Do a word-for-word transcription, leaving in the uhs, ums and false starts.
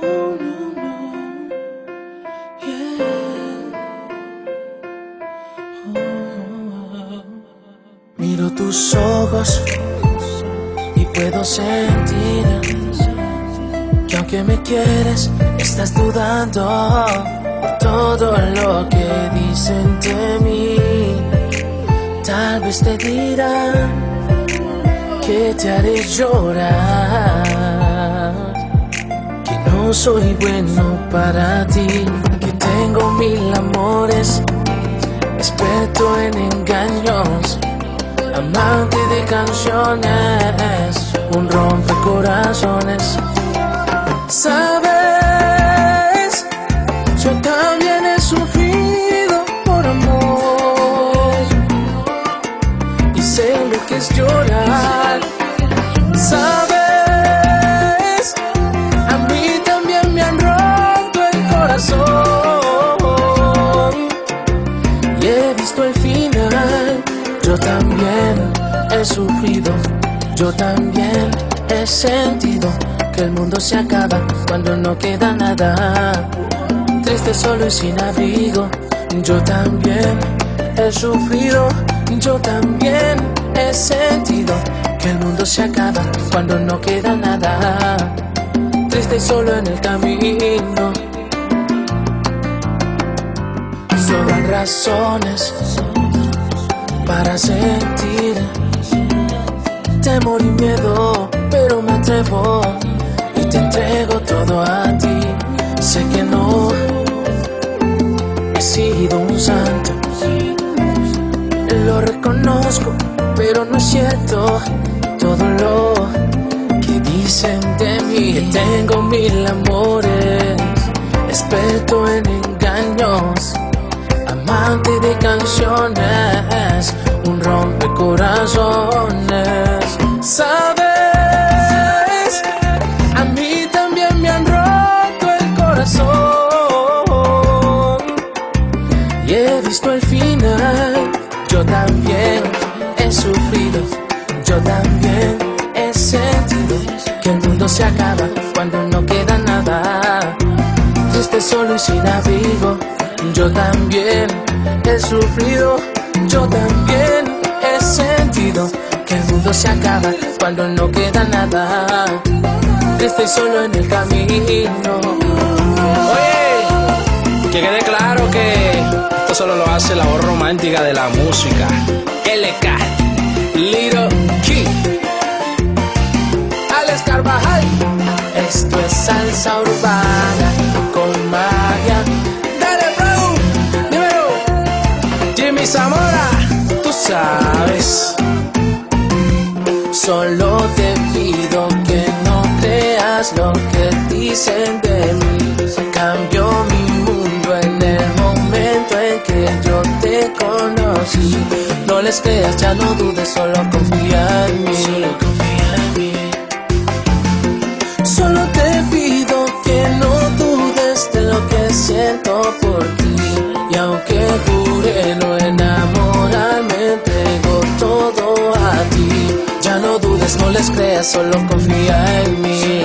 Miro tus ojos y puedo sentir que aunque me quieres, estás dudando por todo lo que dicen de mí. Tal vez te dirán que te haré llorar, que no soy bueno para ti, que tengo mil amores, experto en engaños, amante de canciones, un rompecorazones. Sabes, yo también he sufrido por amor y sé lo que es llorar. Sabes, a mí también me han roto el corazón y he visto el final. Yo también he sufrido, yo también he sentido que el mundo se acaba cuando no queda nada. Triste, solo y sin abrigo. Yo también he sufrido, yo también he sentido que el mundo se acaba cuando no queda nada. Triste y solo en el camino. Sobran razones para sentir temor y miedo, pero me atrevo y te entrego todo a ti. Sé que no he sido un santo, lo reconozco, pero no es cierto todo lo que dicen de mí. Que tengo mil amores, experto en engaños, amante de canciones, un rompecorazones. Sabes, a mí también me han roto el corazón y he visto el final. Yo también he sufrido, yo también he sentido que el mundo se acaba cuando no queda nada. Triste, solo y sin abrigo. Yo también he sufrido, yo también he sentido que el mundo se acaba cuando no queda nada. Triste y solo en el camino. Oye, que quede claro que esto solo lo hace la voz romántica de la música. L K, Little Key, Alex Carvajal. Esto es salsa urbana con magia. Jimmy Zamora, tú sabes. Solo te pido que no creas lo que dicen de mí. Cambió mi mundo en el momento en que yo te conocí. No les creas, ya no dudes, solo confía en mí. Solo confía en mí. Solo te pido que no dudes de lo que siento por ti. Y aunque jure no enamorarme, entrego todo a ti. Ya no dudes, no les creas, solo confía en mí.